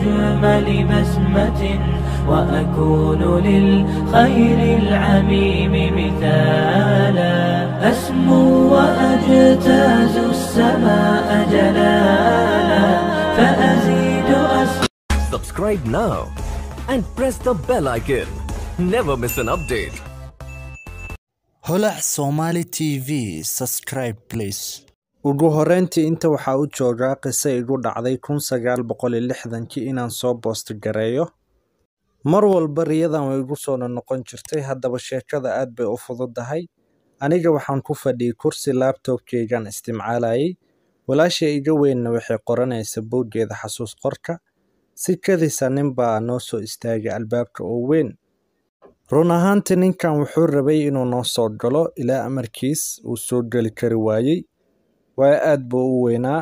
أجمل بسمة وأكون للخير العميم مثالا أسمو وأجتاز السماء جلالا فأزيد Subscribe now and press the bell icon. Never miss an update. holac Somali TV subscribe please. ugu horeyntii inta waxa uu joogaa qisa igu dhacday 1960 inaan soo boost gareeyo mar walba riyadan way igu soo noqon jirtay haddaba sheekada aad bay u fududahay aniga waxaan ku fadhiyay kursi laptopkaygan isticmaalayay walaashay iga weynna waxay qoranaysaa buuggeeda xasuus qorka si kadisa ninbaa noo soo istaagay albaabka oo weyn run ahaantii ninkan wuxuu rabay inuu noo soo galo ilaa amarkiis uu soo gali kari waayay waa aad buu u weynaa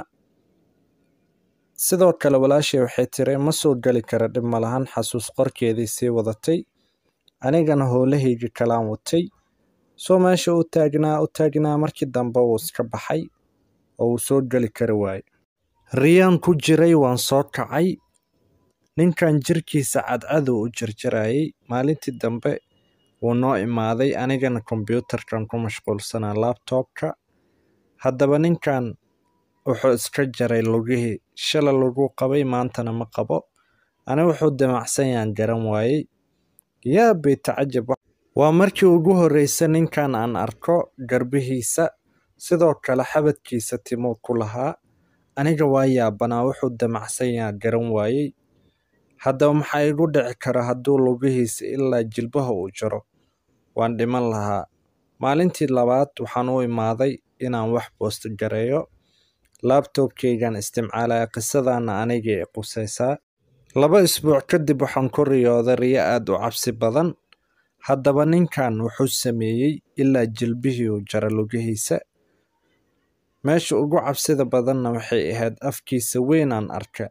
sidoo kale walaashay waxay tiri ma soo gali kara dhib ma lahan xasuus qorkeedii sii wadatay anigana howlahayga kalaan watay soo meesha u taagnaa markii dambe uu iska baxay oo uu soo gali kari waayay riyaan ku jiray waan soo kacay ninkan jirkiisa cadcad u jarjarayay maalintii dambe wuu noo imaaday anigana kombiyuutarkan ku mashquulsanaa laptopka haddaba ninkan wuxuu iska jaray lugihii shala lagu qabay maantana ma qabo ana wuxuu damacsan yaan garan waayay yaa bay tacajab waa markii ugu horreysay ninkan aan arko garbihiisa sidoo kale xabadkiisa timo ku lahaa aniga waa yaabanaa wuxuu damacsan yaan garan waayay haddaba maxaa igu dhici kara hadduu lugihiisa ilaa jilbaha uu jaro waan dhiman lahaa maalintii labaad waxaan u imaaday inaan wax boost gareeyo laptopkaygan isticmaalaya qisadana aniga ay qusaysaa 2 isbuuc kadib waxaan ku riyooday riyo aad u cabsi badan haddaba ninkan wuxuu sameeyay ilaa jilbihii uu jara lugihiisa meesha ugu cabsida badanna waxay ahayd afkiisa weyn aan arka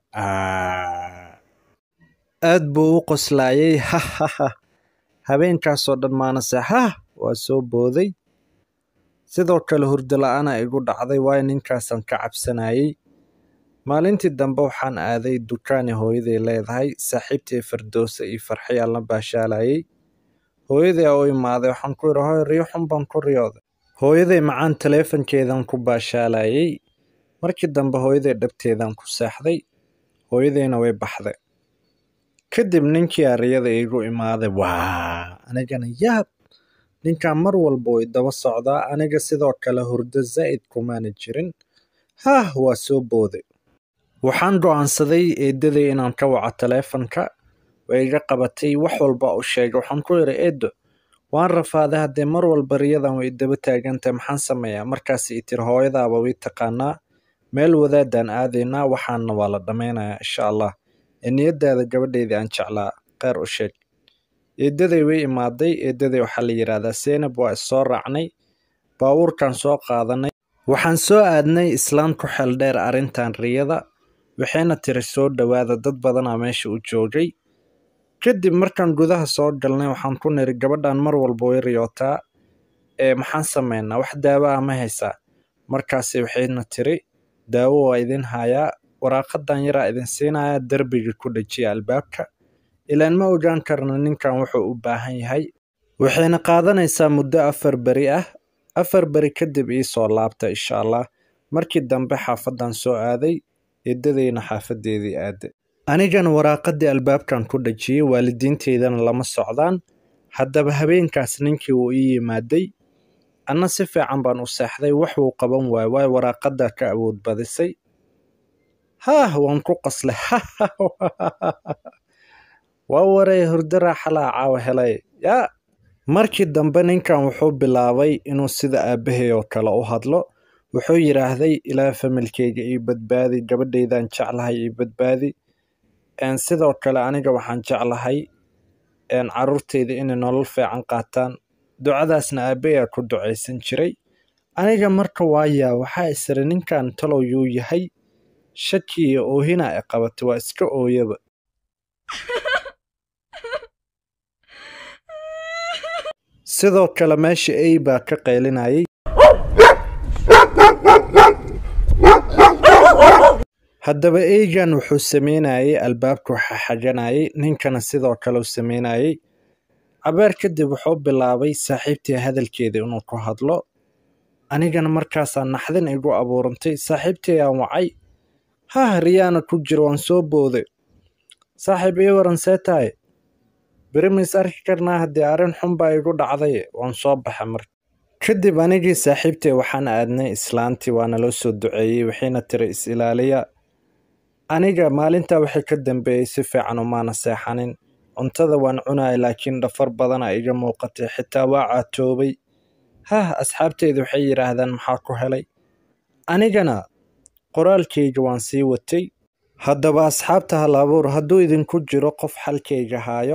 aad buu u qoslayay habeenkaasoo dhan maanase waa soo booday sidoo kale hurdo la'aana igu dhacday waayo ninkaasan ka cabsanayay maalintii dambe waxaan aaday dukaani hooyaday leedahay saaxiibtay Firdowsa iyo Farxiya la baashaalayay hooyaday oo imaaday waxaan ku yiri hooyo riyo xun baan ku riyooday hooyaday macaan taleefankeedan ku baashaalayay markii dambe hooyaday dhabteedan ku seexday hooyadayna way baxday kadib ninkii ariyada igu imaaday anigana yaab ninkan mar walba way daba socdaa aniga sidoo kale hurdo zaid kumaana jirin waa soo booday waxaan go'aansaday eedaday inaan ka waco taleefanka way iga qabatay wax walba u sheegay waxaan ku yiri eedo waan rafaaday haddii mar walba riyadan way daba taagantahay maxaan sameeyaa markaas ii tiri hooyadaaba way taqaanaa meel wadaadaan aadaynaa waxaana waa la dhameynayaa insha Allah niyadaada gabadheedii aan jeclaa qeer u sheeg eedaday way imaaday eedaday waxaa la yiraahdaa Seenab waa soo raacnay baabuurkan soo qaadanay waxaan soo aadnay islaan ku xel dheer arintan riyada waxayna tiri soo dhawaada dad badan meesha u joogay kadib markaan gudaha soo galnay waxaan ku niri gabadhan mar walba way riyootaa maxaan sameynaa wax daawo ma haysaa markaas waxayna tiri daawo waa idin hayaa waraaqadan yara idin siinaya darbiga ku dhajiya albaabka ilaan ma ogaan karno ninkan wuxuu u baahan yahay waxayna qaadanaysaa muddo 4 bari ah 4 bari kadib ii soo laabta insha Allah markii dambe xaafadan soo aaday eedadayna xaafadeedii aaday anigana waraaqadii albaabkan ku dhajiyay waalidiinteedana lama socdaan haddaba habeenkaas ninkii uu ii yimaaday anna si fiican baan u seexday wax uu qaban waay waraaqada ka awood badisay waan ku qaslay waa waray hurdo raaxa la caawa helay markii dambe ninkan wuxuu bilaabay inuu sida aabahay oo kale u hadlo wuxuu yiraahday ilaa familkeyga ii badbaadi gabadheedan jeclahay ii badbaadi sidoo kale aniga waxaan jeclahay caruurteyda inay nolol fiican qaataan ducadaasna aabahay ku duceysan jiray aniga marka waaya waxa isra ninkan talow yuu yahay shaki iyo oohina ay qabatay waa iska ooyaba sidoo kale meesha ay baa ka qaylinayay haddaba eygan wuxuu sameynayay albaabku xaxajanayay ninkana sidoo kale uu sameynayay cabaar kadib wuxuu bilaabay saaxiibtii hadalkeeda inuu ku hadlo anigana markaasaan naxdin igu abuurantay saaxiibtii aan wacay riyaana ku jiro waan soo booday saaxiib ii waran see tahay beri mis arki karnaa haddii arrin xun baa igu dhacday waan soo baxa marka kadib anigii saaxiibtay waxaan aadnay islaantii waana loo soo duceeyey waxayna tiri is ilaaliya aniga maalintaa waxay ka dambeeyey si fiican umaana seexanin cuntada waan cunayay laakiin dhafar badana iga muuqatay xitaa waa caatoobay asxaabteyda waxay yidhaahdaan maxaa ku helay anigana qoraalkayga waan sii watay haddaba asxaabta halabuur hadduu idinku jiro qof xalkayga haayo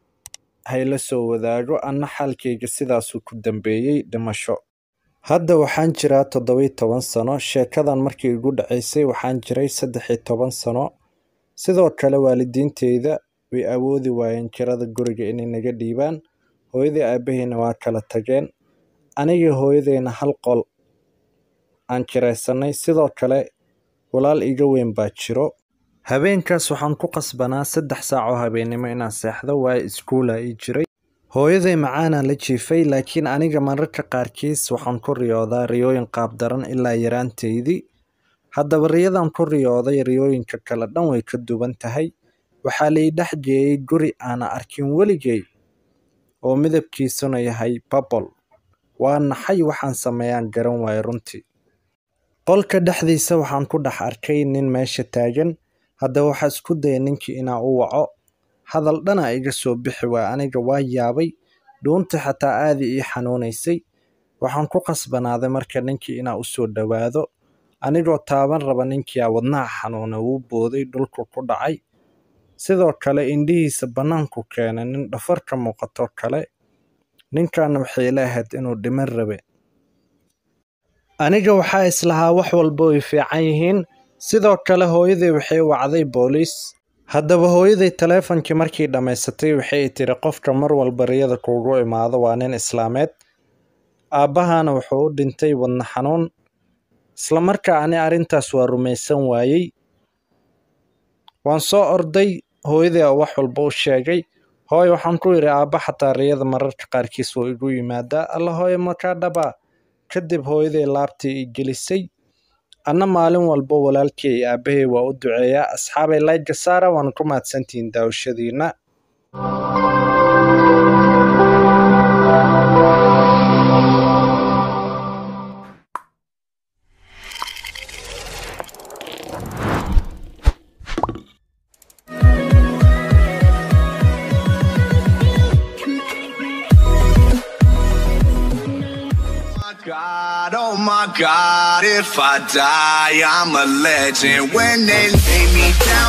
hayla soo wadaago anna xalkayga sidaasuu ku dambeeyey dhimasho hadda waxaan jiraa 17 sano sheekadan markii igu dhacaysay waxaan jiray 13 sano sidoo kale waalidiinteyda way awoodi waayeen kirada guriga inay naga dhiibaan hooyadii aabahayna waa kala tageen aniga hooyadeyna hal qol aan kiraysanay sidoo kale walaal iga weyn baa jiro habeenkaas waxaan ku qasbanaa 3 saac oo habeenimo inaan seexdo waa iskuul ay jiray hooyaday macaana la jiifay laakiin aniga mararka qaarkiis waxaan ku riyoodaa riyooyin qaab daran ilaa yaraanteydii haddaba riyadan ku riyooday riyooyinka kale dhan way ka duwan tahay waxaa la ii dhex geeyey guri aana arkin weligay oo midabkiisuna yahay purple waa naxay waxaan sameeyaan garan waay runtii qolka dhexdiisa waxaan ku dhex arkay nin meesha taagan haddaba waxaa isku dayay ninkii inaa u waco hadal dhana iga soo bixi waa aniga waa yaabay dhuunta xataa aadi ii xanuunaysay waxaan ku qasbanaaday marka ninkii inaa u soo dhawaado anigoo taaban raba ninkiia wadnaha xanuuna wuu booday dhulku ku dhacay sidoo kale indhihiisa bannaanku keenay nin dhafar ka muuqato kale ninkaana waxay leehayd inuu dhiman rabe aniga waxaa islahaa wax walba way fiican yihiin sidoo kale hooyaday waxay wacday booliis haddaba hooyaday taleefankii markii dhammaysatay waxay tiri qofka mar walba riyada kuugu imaado waa nin islaameed aabbahana wuxuu u dhintay wadna xanuun isla markaa ani arrintaas waa rumaysan waayey waan soo orday hooyaday oo wax walba u sheegay hooyo waxaan ku yidhi aabba xataa riyada mararka qaarkiis wuu igu yimaadaa alla hooyo makaa dhabaa kadib hooyaday laabtii ii gelisay anna maalin walba walaalkii iyo aabbahay waa u duceeyaa asxaabay layga saara waana ku mahadsantihiin daawashadiina Oh my God, if I die, I'm a legend. When they lay me down